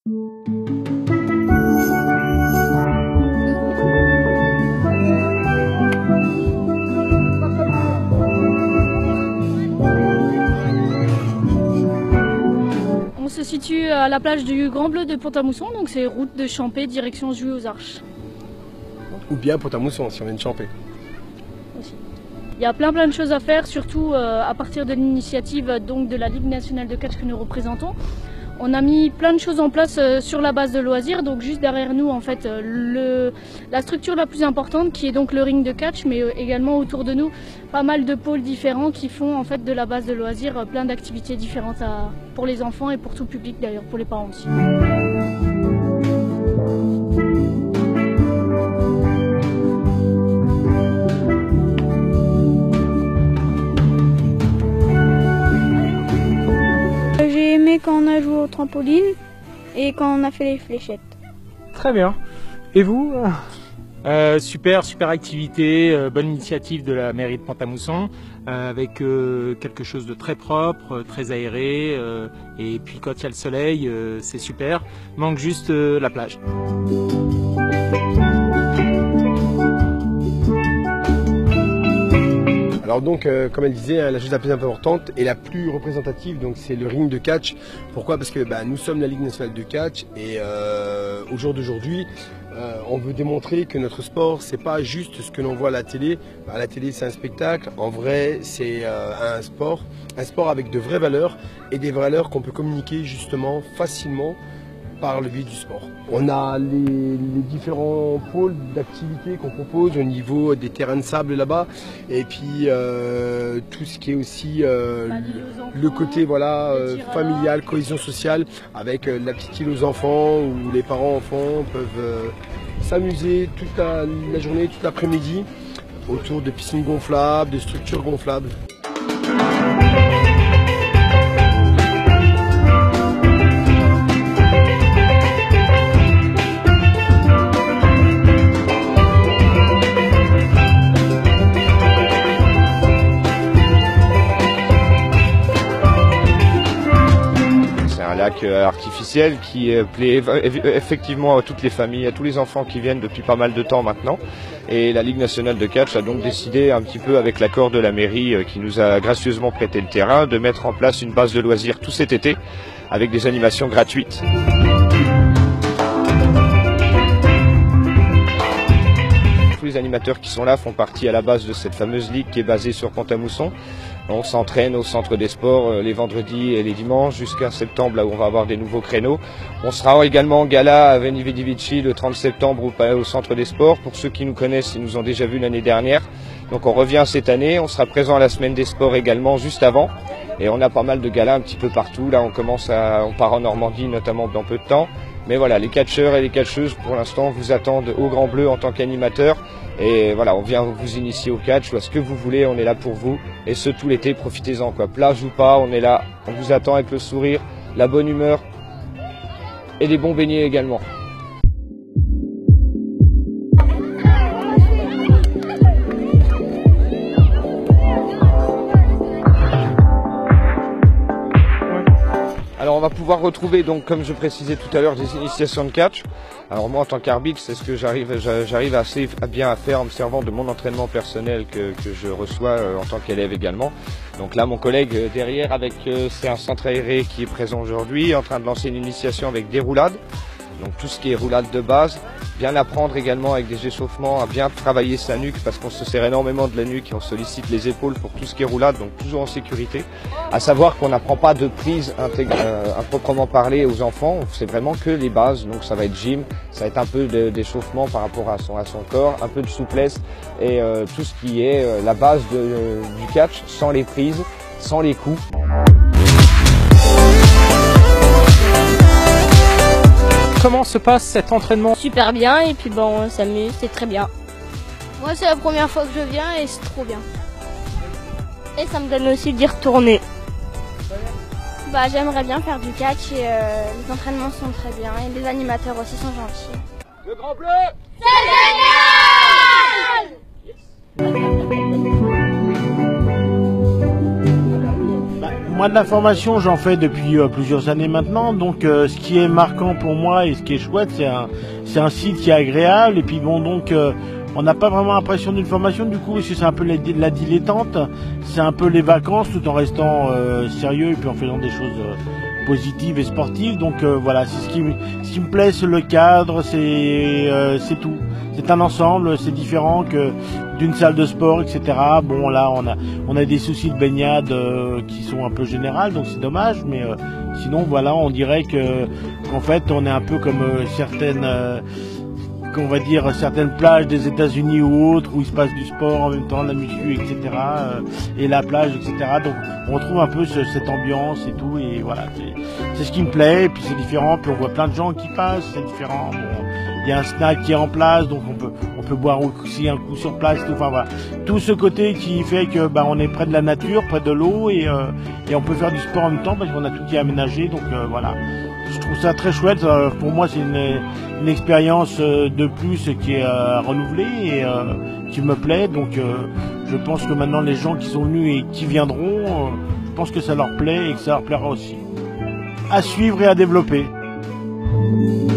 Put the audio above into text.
On se situe à la plage du Grand Bleu de Pont-à-Mousson, donc c'est route de Champé, direction Jouy aux Arches. Ou bien Pont-à-Mousson si on vient de Champé. Aussi. Il y a plein de choses à faire, surtout à partir de l'initiative donc de la Ligue nationale de catch que nous représentons. On a mis plein de choses en place sur la base de loisirs, donc juste derrière nous en fait la structure la plus importante qui est donc le ring de catch, mais également autour de nous pas mal de pôles différents qui font en fait de la base de loisirs plein d'activités différentes pour les enfants et pour tout public d'ailleurs, pour les parents aussi. J'ai aimé quand on a joué au trampoline et quand on a fait les fléchettes. Très bien. Et vous? Super activité, bonne initiative de la mairie de Pont-à-Mousson, avec quelque chose de très propre, très aéré, et puis quand il y a le soleil, c'est super. Manque juste la plage. Alors donc, comme elle disait, la chose la plus importante et la plus représentative, donc c'est le ring de catch. Pourquoi? Parce que nous sommes la Ligue nationale de catch et au jour d'aujourd'hui, on veut démontrer que notre sport, c'est pas juste ce que l'on voit à la télé. À la télé, c'est un spectacle. En vrai, c'est un sport avec de vraies valeurs et des valeurs qu'on peut communiquer justement facilement par le biais du sport. On a les différents pôles d'activité qu'on propose au niveau des terrains de sable là-bas et puis tout ce qui est aussi le côté familial, cohésion sociale avec la petite île aux enfants où les parents-enfants peuvent s'amuser toute la journée, toute l'après-midi autour de piscines gonflables, de structures gonflables. Lac artificiel qui plaît effectivement à toutes les familles, à tous les enfants qui viennent depuis pas mal de temps maintenant. Et la Ligue nationale de catch a donc décidé, un petit peu avec l'accord de la mairie qui nous a gracieusement prêté le terrain, de mettre en place une base de loisirs tout cet été avec des animations gratuites. Tous les animateurs qui sont là font partie à la base de cette fameuse ligue qui est basée sur Pont-à-Mousson. On s'entraîne au centre des sports les vendredis et les dimanches jusqu'à septembre, là où on va avoir des nouveaux créneaux. On sera également en gala à Veni Vidi Vici le 30 septembre au centre des sports. Pour ceux qui nous connaissent, ils nous ont déjà vus l'année dernière. Donc on revient cette année. On sera présent à la semaine des sports également juste avant. Et on a pas mal de galas un petit peu partout. Là, on part en Normandie notamment dans peu de temps. Mais voilà, les catcheurs et les catcheuses pour l'instant vous attendent au Grand Bleu en tant qu'animateur. Et voilà, on vient vous initier au catch ou à ce que vous voulez, on est là pour vous. Et ce tout l'été, profitez-en quoi. Plage ou pas, on est là, on vous attend avec le sourire, la bonne humeur et des bons beignets également. Alors on va pouvoir retrouver, donc comme je précisais tout à l'heure, des initiations de catch. Alors moi en tant qu'arbitre, c'est ce que j'arrive assez bien à faire en me servant de mon entraînement personnel que je reçois en tant qu'élève également. Donc là mon collègue derrière c'est un centre aéré qui est présent aujourd'hui, en train de lancer une initiation avec des roulades. Donc tout ce qui est roulade de base, bien apprendre également avec des échauffements à bien travailler sa nuque parce qu'on se serre énormément de la nuque et on sollicite les épaules pour tout ce qui est roulade, donc toujours en sécurité. À savoir qu'on n'apprend pas de prise à proprement parler aux enfants, c'est vraiment que les bases, donc ça va être gym, ça va être un peu d'échauffement par rapport à son corps, un peu de souplesse et tout ce qui est la base du catch sans les prises, sans les coups. Comment se passe cet entraînement? Super bien et puis bon, on s'amuse, c'est très bien. Moi c'est la première fois que je viens et c'est trop bien. Et ça me donne aussi d'y retourner. Bah j'aimerais bien faire du catch et les entraînements sont très bien et les animateurs aussi sont gentils. Le Grand Bleu, c'est génial! Moi de la formation j'en fais depuis plusieurs années maintenant, donc ce qui est marquant pour moi et ce qui est chouette c'est un site qui est agréable et puis bon donc on n'a pas vraiment l'impression d'une formation du coup parce que c'est un peu la dilettante, c'est un peu les vacances tout en restant sérieux et puis en faisant des choses positives et sportives, donc voilà c'est ce qui me plaît, c'est le cadre, c'est tout, c'est un ensemble, c'est différent que d'une salle de sport, etc. Bon là on a des soucis de baignade qui sont un peu générales, donc c'est dommage, mais sinon voilà on dirait qu'en fait on est un peu comme certaines plages des États-Unis ou autres où il se passe du sport en même temps, la muscu, etc. Et la plage, etc. Donc on retrouve un peu cette ambiance et tout, et voilà c'est ce qui me plaît, et puis c'est différent, puis on voit plein de gens qui passent, c'est différent. Bon, il y a un snack qui est en place, donc on peut boire aussi un coup sur place, tout, enfin voilà. Tout ce côté qui fait que on est près de la nature, près de l'eau, et on peut faire du sport en même temps parce qu'on a tout qui est aménagé, donc voilà. Je trouve ça très chouette, pour moi c'est une expérience de plus qui est renouvelée et qui me plaît, donc je pense que maintenant les gens qui sont venus et qui viendront, je pense que ça leur plaît et que ça leur plaira aussi. À suivre et à développer.